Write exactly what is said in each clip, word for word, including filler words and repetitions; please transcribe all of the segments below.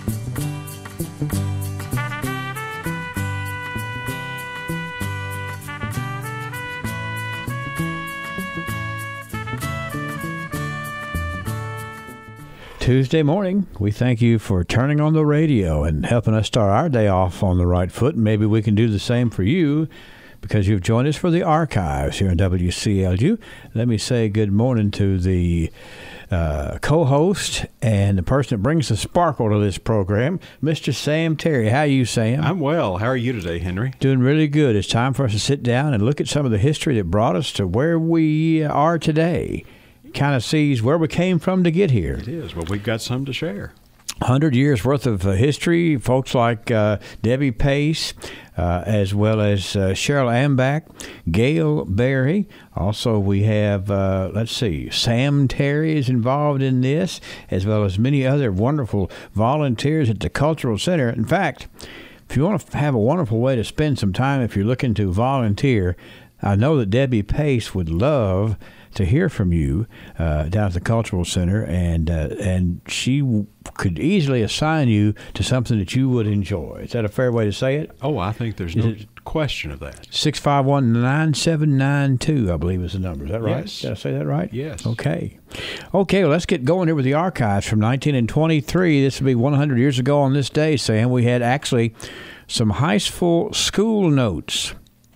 Tuesday morning, we thank you for turning on the radio and helping us start our day off on the right foot. And maybe we can do the same for you because you've joined us for the archives here in W C L U. Let me say good morning to the uh, co-host and the person that brings the sparkle to this program, Mister Sam Terry. How are you, Sam? I'm well. How are you today, Henry? Doing really good. It's time for us to sit down and look at some of the history that brought us to where we are today. Kind of sees where we came from to get here. It is. Well, we've got some to share. one hundred years worth of uh, history. Folks like uh, Debbie Pace, uh, as well as uh, Cheryl Ambach, Gail Berry. Also, we have, uh, let's see, Sam Terry is involved in this, as well as many other wonderful volunteers at the Cultural Center. In fact, if you want to have a wonderful way to spend some time, if you're looking to volunteer, I know that Debbie Pace would love to hear from you uh, down at the Cultural Center, and uh, and she w- could easily assign you to something that you would enjoy. Is that a fair way to say it? Oh, I think there's is no it question of that. six five one, nine seven nine two, I believe is the number. Is that right? Yes. Did I say that right? Yes. Okay. Okay, well, let's get going here with the archives from nineteen twenty-three. This will be one hundred years ago on this day, Sam. We had actually some high school school notes.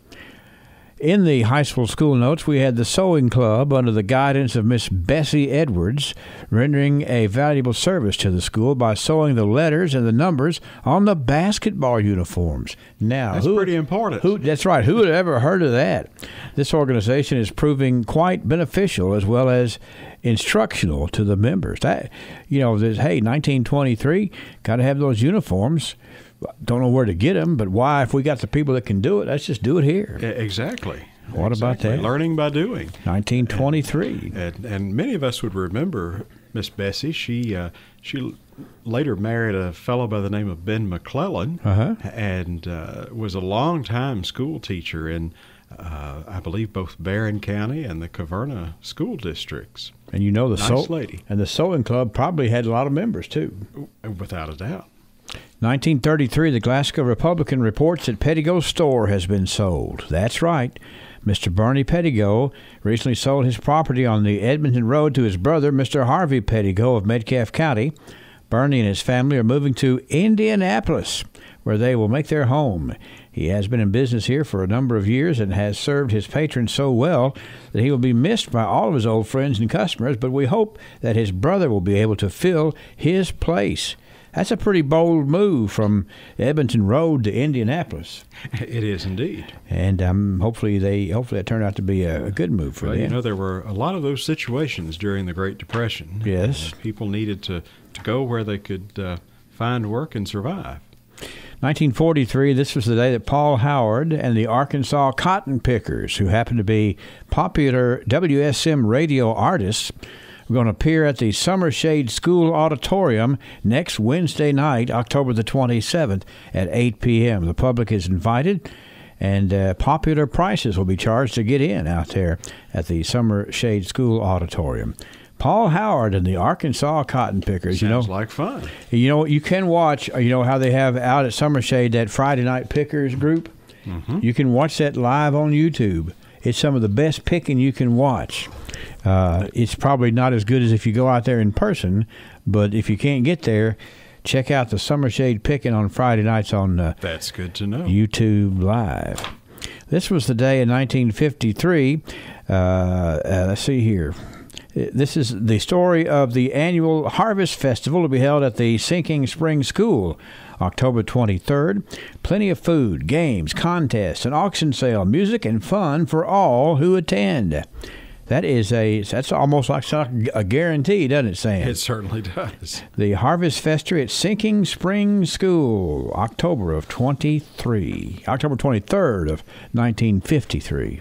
In the high school school notes, we had the sewing club under the guidance of Miss Bessie Edwards, rendering a valuable service to the school by sewing the letters and the numbers on the basketball uniforms. Now, that's who, pretty important. Who, that's right. Who would have ever heard of that? This organization is proving quite beneficial as well as instructional to the members. That, you know, this, hey, nineteen twenty-three, got to have those uniforms. Don't know where to get them, but why? If we got the people that can do it, let's just do it here. Exactly. What exactly. about that? Learning by doing. nineteen twenty-three. And, and, and many of us would remember Miss Bessie. She uh, she later married a fellow by the name of Ben McClellan, uh-huh. and uh, was a long-time school teacher in, uh, I believe, both Barren County and the Caverna school districts. And you know the nice sew- lady. And the sewing club probably had a lot of members too. Without a doubt. nineteen thirty-three, the Glasgow Republican reports that Pettigo's store has been sold. That's right. Mister Bernie Pettigo recently sold his property on the Edmonton Road to his brother, Mister Harvey Pettigo of Metcalfe County. Bernie and his family are moving to Indianapolis, where they will make their home. He has been in business here for a number of years and has served his patrons so well that he will be missed by all of his old friends and customers, but we hope that his brother will be able to fill his place. That's a pretty bold move from Edmonton Road to Indianapolis. It is indeed. And um, hopefully they hopefully it turned out to be a, a good move for well, them. You know, there were a lot of those situations during the Great Depression. Yes. Uh, people needed to, to go where they could uh, find work and survive. nineteen forty-three, this was the day that Paul Howard and the Arkansas Cotton Pickers, who happened to be popular W S M radio artists, we're going to appear at the Summer Shade School Auditorium next Wednesday night, October the twenty-seventh at eight p.m. The public is invited, and uh, popular prices will be charged to get in out there at the Summer Shade School Auditorium. Paul Howard and the Arkansas Cotton Pickers. Sounds you know, like fun. You know, you can watch, you know, how they have out at Summer Shade that Friday Night Pickers group. Mm-hmm. You can watch that live on YouTube. It's some of the best picking you can watch. Uh, it's probably not as good as if you go out there in person, but if you can't get there, check out the Summer Shade picking on Friday nights on uh, That's good to know. YouTube Live. This was the day in nineteen fifty-three. Uh, uh, let's see here. This is the story of the annual Harvest Festival to be held at the Sinking Spring School, October twenty-third. Plenty of food, games, contests, an auction sale, music, and fun for all who attend. That is a that's almost like a guarantee, doesn't it, Sam? It certainly does. The Harvest Festival at Sinking Spring School, October of twenty-three, October twenty-third of nineteen fifty-three.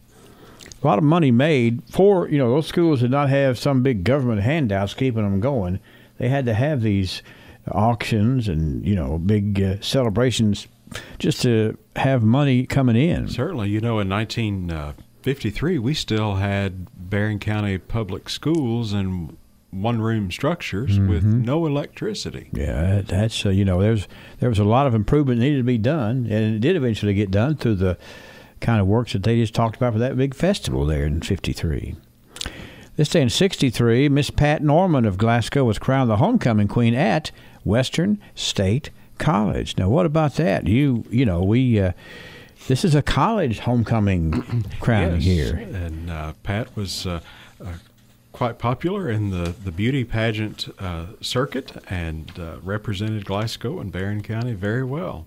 A lot of money made for, you know, those schools did not have some big government handouts keeping them going. They had to have these auctions and, you know, big uh, celebrations just to have money coming in. Certainly. You know, in nineteen fifty-three, we still had Barren County public schools, and one-room structures mm-hmm. with no electricity. Yeah, that's uh, you know, there's there was a lot of improvement needed to be done, and it did eventually get done through the kind of works that they just talked about for that big festival there in fifty-three. This day in sixty-three, Miss Pat Norman of Glasgow was crowned the homecoming queen at Western State College. Now, what about that? You you know, we uh, this is a college homecoming crowning yes, here. And uh, Pat was uh, uh, quite popular in the, the beauty pageant uh, circuit and uh, represented Glasgow and Barren County very well.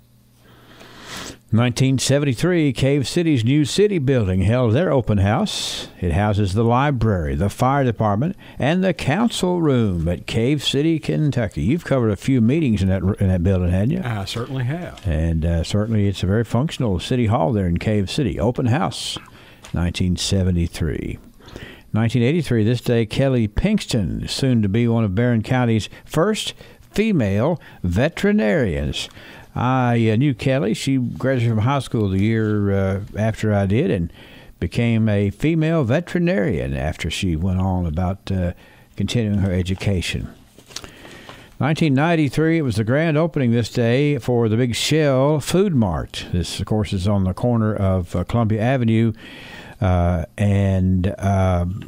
nineteen seventy-three, Cave City's new city building held their open house. It houses the library, the fire department, and the council room at Cave City, Kentucky. You've covered a few meetings in that in that building, hadn't you? I certainly have. And uh, certainly it's a very functional city hall there in Cave City. Open house, nineteen seventy-three. nineteen eighty-three, this day, Kelly Pinkston, soon to be one of Barren County's first female veterinarians. I uh, knew Kelly. She graduated from high school the year uh, after I did and became a female veterinarian after she went on about uh, continuing her education. nineteen ninety-three, it was the grand opening this day for the Big Shell Food Mart. This, of course, is on the corner of uh, Columbia Avenue uh, and um,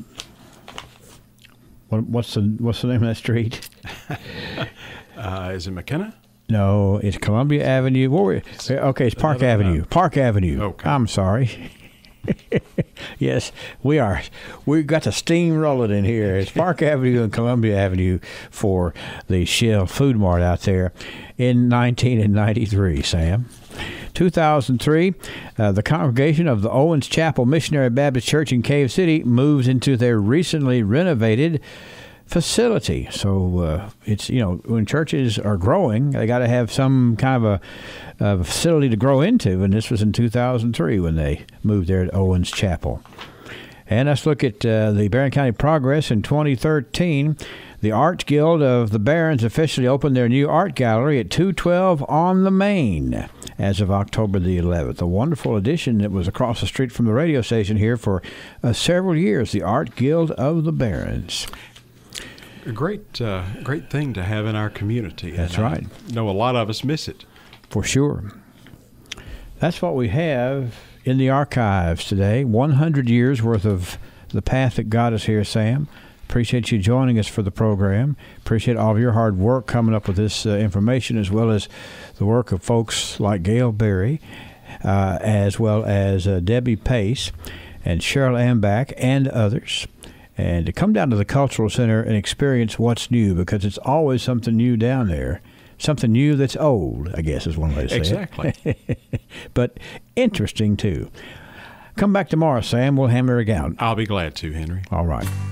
what, what's the what's the name of that street? uh, is it McKenna? No, it's Columbia Avenue. What were, okay, it's Park Avenue. Park Avenue. Okay. I'm sorry. Yes, we are. We've got the steam rolling in here. It's Park Avenue and Columbia Avenue for the Shell Food Mart out there in nineteen ninety-three, Sam. two thousand three, uh, the congregation of the Owens Chapel Missionary Baptist Church in Cave City moves into their recently renovated facility. So uh, it's, you know, when churches are growing, they got to have some kind of a, a facility to grow into, and this was in two thousand three when they moved there at Owens Chapel. And let's look at uh, the Barren County progress in twenty thirteen. The Art Guild of the Barrens officially opened their new art gallery at two twelve on the Main as of October the eleventh. A wonderful addition that was across the street from the radio station here for uh, several years, the Art Guild of the Barrens. A great, uh, great thing to have in our community. That's and right. I know a lot of us miss it. For sure. That's what we have in the archives today. one hundred years worth of the path that got us here, Sam. Appreciate you joining us for the program. Appreciate all of your hard work coming up with this uh, information, as well as the work of folks like Gail Berry, uh, as well as uh, Debbie Pace and Cheryl Ambach and others. And to come down to the Cultural Center and experience what's new, because it's always something new down there. Something new that's old, I guess is one way to say exactly. it. Exactly. But interesting, too. Come back tomorrow, Sam. We'll hammer it out. I'll be glad to, Henry. All right.